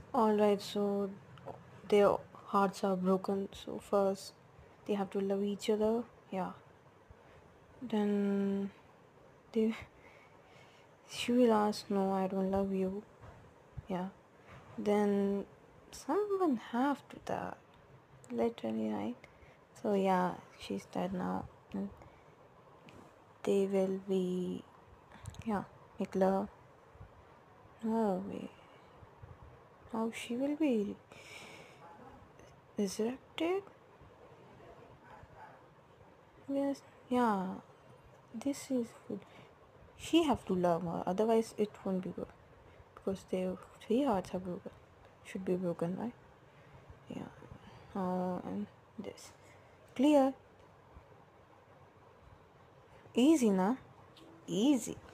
Alright, so their hearts are broken. So first they have to love each other. Yeah. Then they she will ask, no, I don't love you. Yeah. Then someone have to that. Literally, right? So yeah, she's dead now. And they will be, yeah, make love. No way. How she will be resurrected? Yes, yeah. This is good. She have to love her, otherwise it won't be good. Because their three hearts are broken. Should be broken, right? Yeah. And this. Clear. Easy, na? Easy.